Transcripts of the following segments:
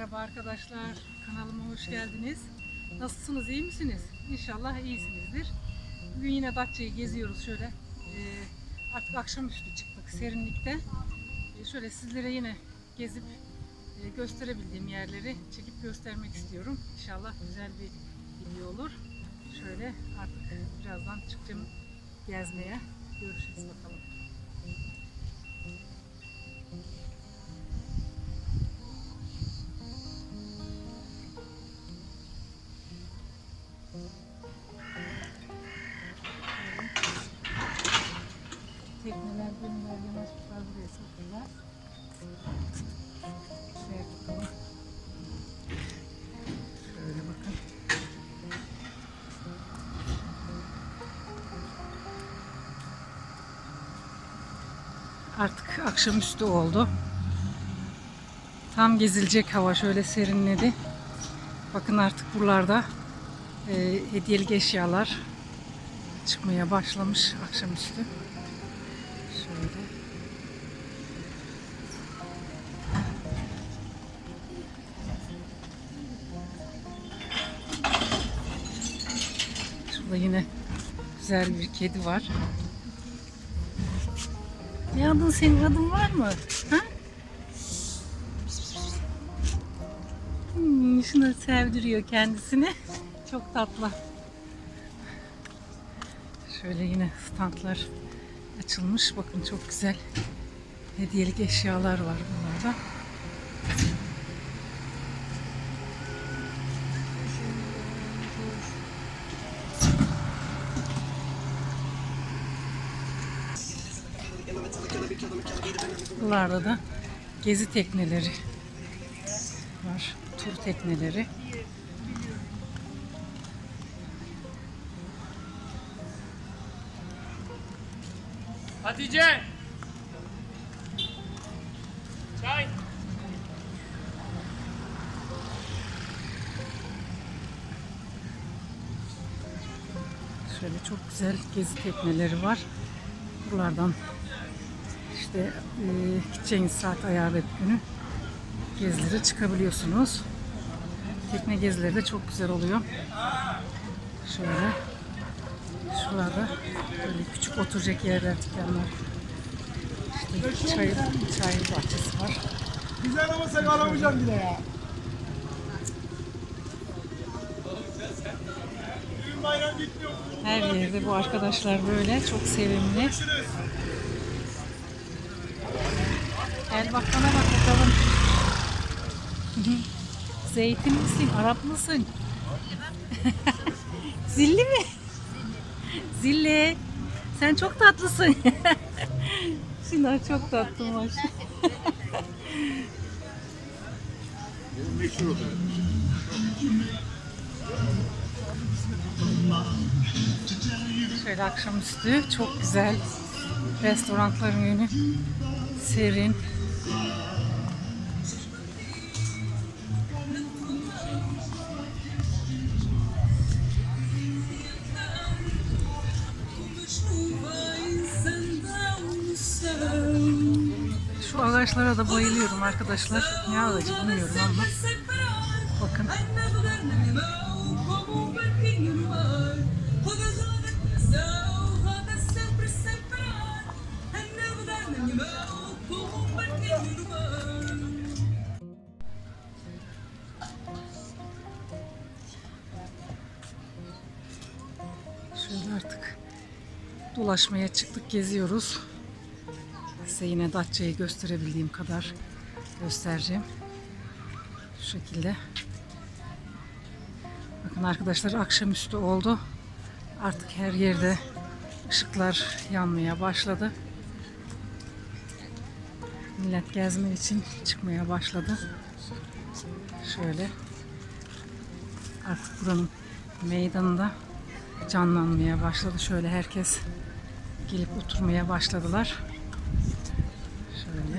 Merhaba arkadaşlar, kanalıma hoş geldiniz. Nasılsınız, iyi misiniz? İnşallah iyisinizdir. Bugün yine Datça'yı geziyoruz şöyle. Artık akşamüstü çıktık serinlikte. Şöyle sizlere yine gezip gösterebildiğim yerleri çekip göstermek istiyorum. İnşallah güzel bir video olur. Şöyle artık birazdan çıkacağım gezmeye. Görüşürüz bakalım. Tekneler, gemiler, yanaşmışlar buraya satıyorlar. Şöyle bakalım. Şöyle bakın. Artık akşamüstü oldu. Tam gezilecek hava, şöyle serinledi. Bakın artık buralarda hediyelik eşyalar çıkmaya başlamış akşamüstü. Şöyle. Şurada yine güzel bir kedi var. Ne adın, senin adın var mı? Ha? Şunu sevdiriyor kendisini. Çok tatlı. Şöyle yine standlar açılmış. Bakın çok güzel hediyelik eşyalar var bunlarda. Buralarda da gezi tekneleri var. Tur tekneleri. Hatice! Çay! Şöyle çok güzel gezi tekneleri var. Buralardan işte gideceğiniz saat ayarlayıp günü gezilere çıkabiliyorsunuz. Tekne gezileri de çok güzel oluyor. Şöyle şurada böyle küçük oturacak yerler, dükkanlar. İşte çay bahçesi var. Güzel ama sen alamayacaksın bile ya. Düğün bayram bitmiyor. Her yerde bu arkadaşlar böyle çok sevimli. Gel bak, bana bak bakalım. Zeytin misin? Arap mısın? Zilli mi? Zilli. Sen çok tatlısın. Şunlar çok tatlı var. Şöyle akşamüstü çok güzel restoranların önü serin. Şu ağaçlara da bayılıyorum arkadaşlar. Ne ağacı bilmiyorum ama bakın. Şöyle artık dolaşmaya çıktık, geziyoruz. Size yine Datça'yı gösterebildiğim kadar göstereceğim. Şu şekilde. Bakın arkadaşlar, akşamüstü oldu. Artık her yerde ışıklar yanmaya başladı. Millet gezme için çıkmaya başladı. Şöyle. Artık buranın meydanında canlanmaya başladı. Şöyle herkes gelip oturmaya başladılar. Şöyle.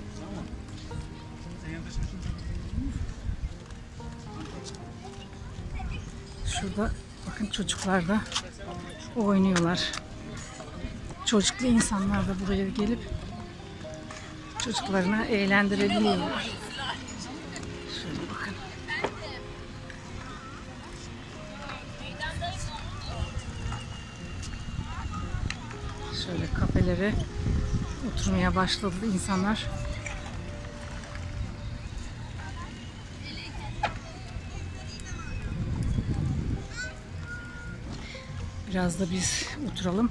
Şurada bakın çocuklar da oynuyorlar. Çocuklu insanlar da buraya gelip çocuklarını eğlendirebiliyorlar. Şöyle bakın. Şöyle kafelere oturmaya başladı insanlar. Biraz da biz oturalım.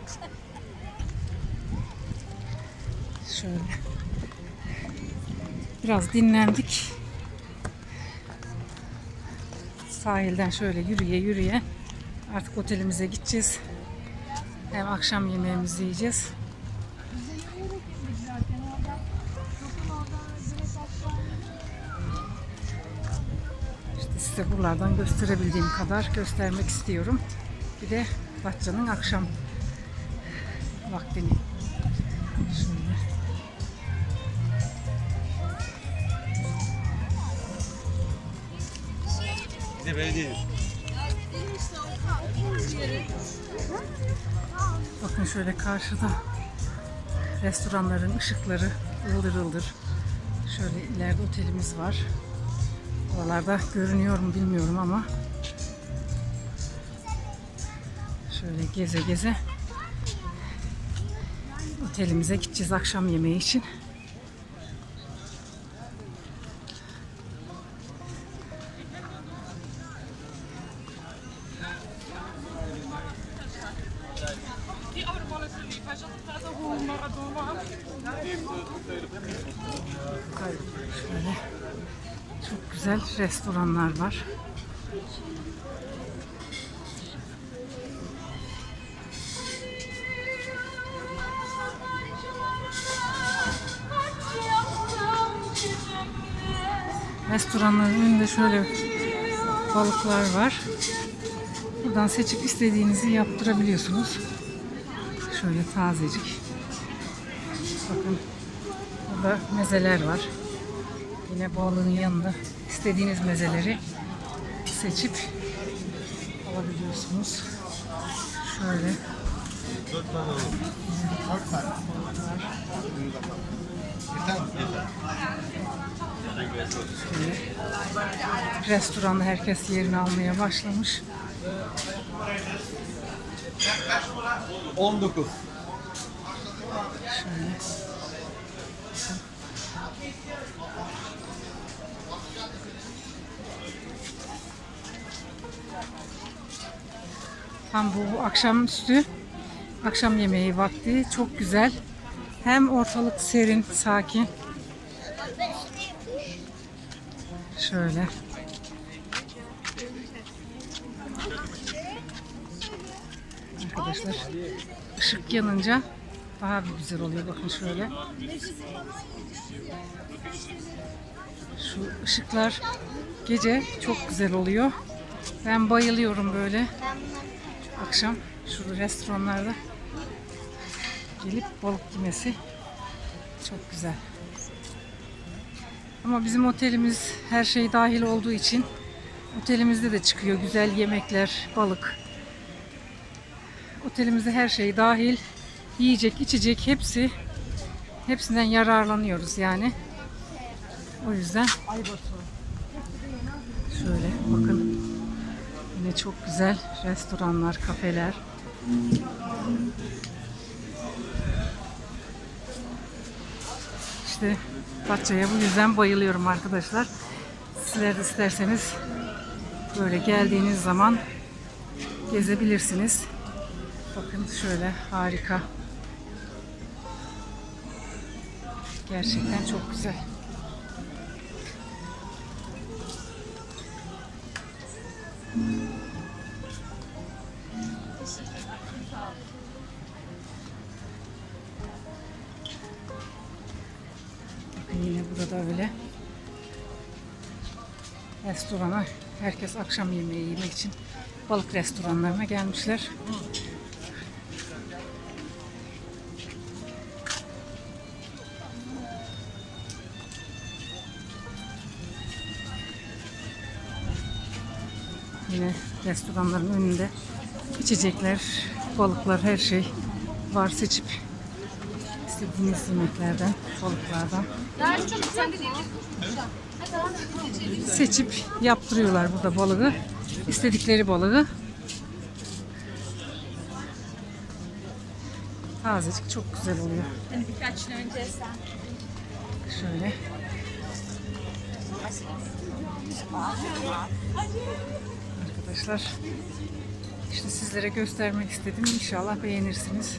Şöyle. Biraz dinlendik. Sahilden şöyle yürüye yürüye artık otelimize gideceğiz. Hem akşam yemeğimizi yiyeceğiz. İşte size buralardan gösterebildiğim kadar göstermek istiyorum. Bir de Datça'nın akşam vaktini. Şöyle. Bir de belediye. Bakın şöyle karşıda restoranların ışıkları ıldır ıldır. Şöyle ileride otelimiz var. Oralarda görünüyor mu bilmiyorum ama şöyle geze geze otelimize gideceğiz akşam yemeği için. Şöyle çok güzel restoranlar var. Restoranların önünde şöyle balıklar var. Buradan seçip istediğinizi yaptırabiliyorsunuz. Şöyle tazecik. Bakın burada mezeler var. Yine balığın yanında istediğiniz mezeleri seçip alabiliyorsunuz. Şöyle. 4 tane alalım. 4 tane. Restoranda herkes yerini almaya başlamış. 19. Şöyle. Tam bu akşamüstü akşam yemeği vakti çok güzel. Hem ortalık serin, sakin. Şöyle. Arkadaşlar ışık yanınca daha bir güzel oluyor. Bakın şöyle. Şu ışıklar gece çok güzel oluyor. Ben bayılıyorum böyle. Akşam şu restoranlarda gelip balık yemesi çok güzel. Ama bizim otelimiz her şey dahil olduğu için otelimizde de çıkıyor güzel yemekler, balık. Otelimizde her şey dahil. Yiyecek, içecek hepsinden yararlanıyoruz yani. O yüzden şöyle bakın. Yine çok güzel restoranlar, kafeler. İşte Datça'ya bu yüzden bayılıyorum arkadaşlar. Sizler de isterseniz böyle geldiğiniz zaman gezebilirsiniz. Bakın şöyle harika. Gerçekten çok güzel. Bakın yine burada öyle restorana herkes akşam yemeği yemek için balık restoranlarına gelmişler. Yine restoranların önünde içecekler, balıklar, her şey var. Seçip istediğiniz yemeklerden, balıklardan seçip yaptırıyorlar burada balığı. İstedikleri balığı. Tazecik çok güzel oluyor. Hani birkaç gün önce sen Şöyle. Arkadaşlar işte sizlere göstermek istedim. İnşallah beğenirsiniz.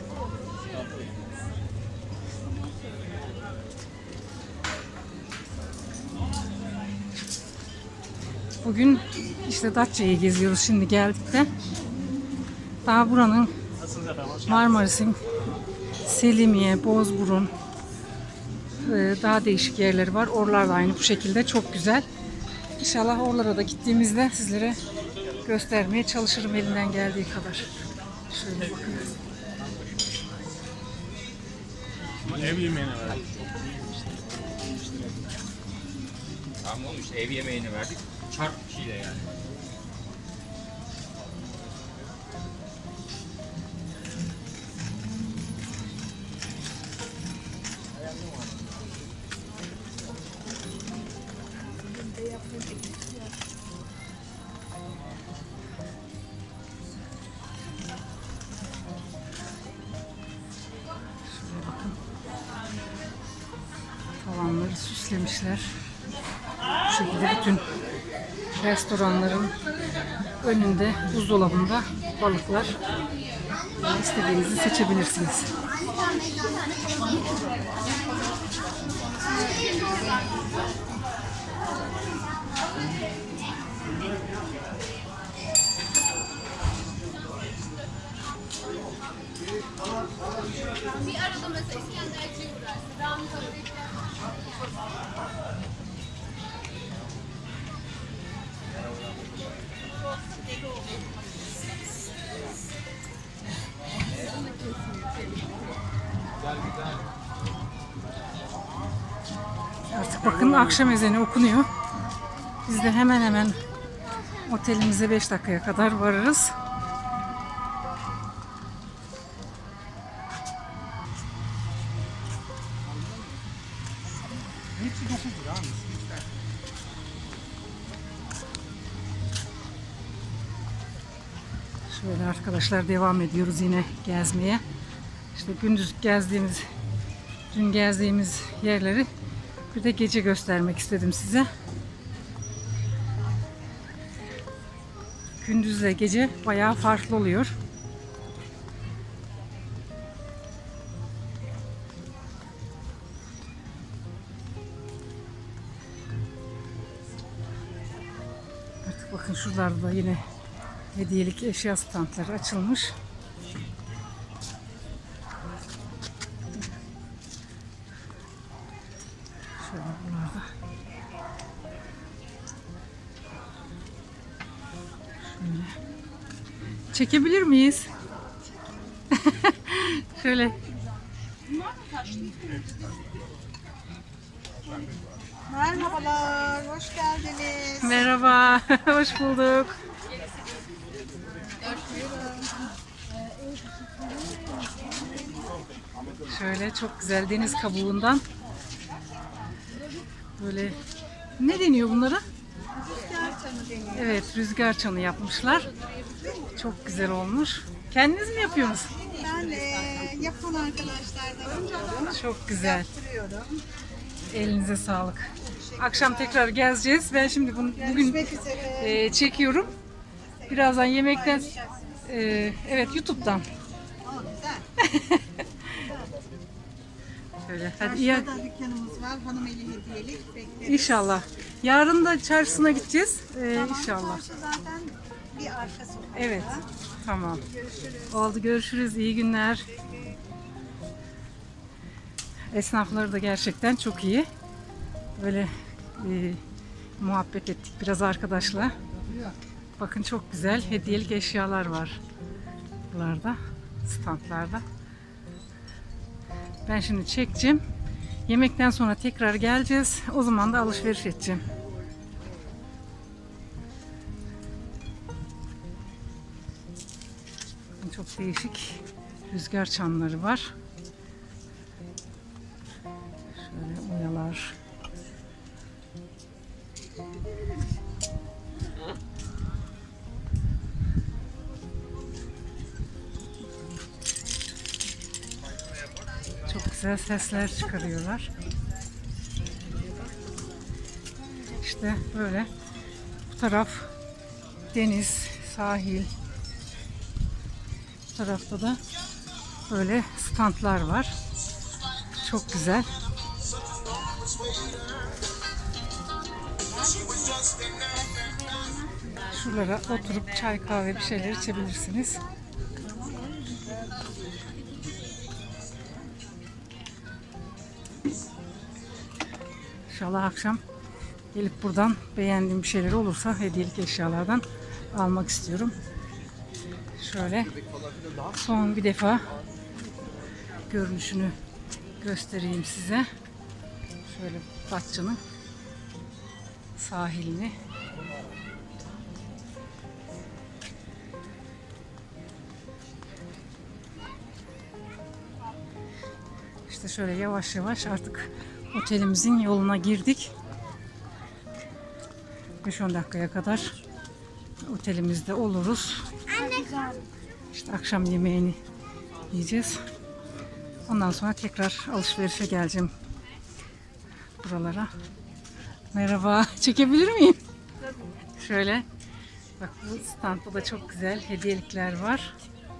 Bugün işte Datça'yı geziyoruz şimdi geldik de. Daha buranın Marmaris'in Selimiye, Bozburun daha değişik yerleri var. Oralar da aynı bu şekilde çok güzel. İnşallah oralara da gittiğimizde sizlere göstermeye çalışırım elimden geldiği kadar. Şöyle bakın. Ev yemeğine verdik. Tamam oğlum işte ev yemeğini verdik. Çarp bir şeyle yani. Tavanları süslemişler. Bu şekilde bütün restoranların önünde, buzdolabında balıklar. İstediğinizi seçebilirsiniz. bir arada mesela İskenderci'ye uğrarsın. Rahmi Artık bakın akşam ezanı okunuyor. Biz de hemen hemen otelimize 5 dakikaya kadar varırız. Şöyle arkadaşlar devam ediyoruz yine gezmeye. İşte gündüz dün gezdiğimiz yerleri bir de gece göstermek istedim size. Gündüzle gece bayağı farklı oluyor. Artık bakın şuralarda da yine hediyelik eşya standları açılmış. Şöyle buralarda. Şöyle. Çekebilir miyiz? Şöyle. Merhabalar, hoş geldiniz. Merhaba, hoş bulduk. Şöyle çok güzel deniz kabuğundan. Böyle ne deniyor bunlara? Rüzgar çanı deniyor. Evet, rüzgar çanı yapmışlar. Çok güzel olmuş. Kendiniz mi yapıyorsunuz? Ben yapan arkadaşlardan alıyorum, Çok güzel. yaptırıyorum. Elinize sağlık. Akşam tekrar gezeceğiz. Ben şimdi bugün Görüşmek üzere. çekiyorum. Birazdan yemekten evet YouTube'dan. Aa, güzel. Şöyle hadi iyi. Karşıda da dükkanımız var, hanım eli hediyelik. Bekleriz. İnşallah. Yarın da çarşısına gideceğiz. Tamam, İnşallah. çarşı zaten bir arka sokakta. Evet. Tamam. Görüşürüz. Oldu, görüşürüz. İyi günler. Esnafları da gerçekten çok iyi. Böyle muhabbet ettik biraz arkadaşla. Bakın çok güzel hediyelik eşyalar var. Buralarda, standlarda. Ben şimdi çekeceğim. Yemekten sonra tekrar geleceğiz. O zaman da alışveriş edeceğim. Çok değişik rüzgar çanları var. Şöyle oyalar. güzel sesler çıkarıyorlar. İşte böyle bu taraf deniz, sahil. Bu tarafta da böyle standlar var. Çok güzel. Şuralara oturup çay kahve bir şeyler içebilirsiniz. İnşallah akşam gelip buradan beğendiğim bir şeyler olursa hediyelik eşyalardan almak istiyorum. Şöyle son bir defa görünüşünü göstereyim size. Şöyle Datça'nın sahilini. İşte şöyle yavaş yavaş artık otelimizin yoluna girdik. 5-10 dakikaya kadar otelimizde oluruz. İşte akşam yemeğini yiyeceğiz. Ondan sonra tekrar alışverişe geleceğim buralara. Merhaba, çekebilir miyim? Şöyle, bak bu standta da çok güzel hediyelikler var.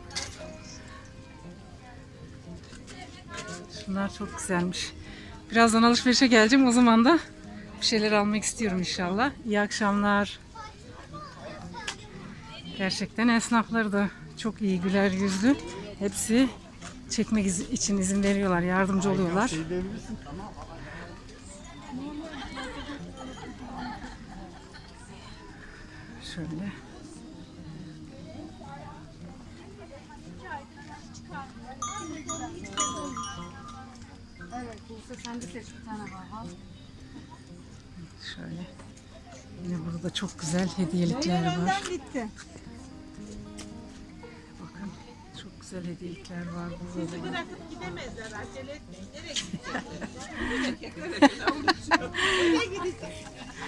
Şunlar çok güzelmiş. Birazdan alışverişe geleceğim. O zaman da bir şeyler almak istiyorum inşallah. İyi akşamlar. Gerçekten esnafları da çok iyi, güler yüzlü. Hepsi çekmek için izin veriyorlar, yardımcı oluyorlar. Şöyle. Evet, Buse sen de seç bir tane var. Şöyle. Yine burada çok güzel hediyelikler var. Gitti. Bakın çok güzel hediyelikler var burada. Bizi bırakıp gidemezler. Acele etmeyin. Nereye gidecek?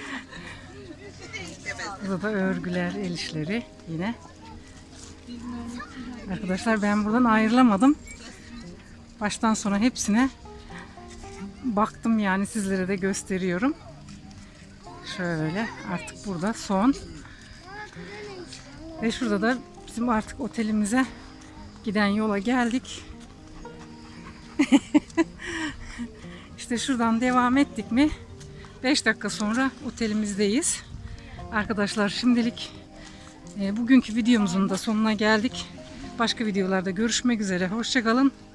Burada da örgüler, el işleri yine. Arkadaşlar ben buradan ayrılamadım. Baştan sona hepsine baktım, yani sizlere de gösteriyorum. Şöyle artık burada son. Ve şurada da bizim artık otelimize giden yola geldik. İşte şuradan devam ettik mi 5 dakika sonra otelimizdeyiz. Arkadaşlar şimdilik bugünkü videomuzun da sonuna geldik. Başka videolarda görüşmek üzere. Hoşça kalın.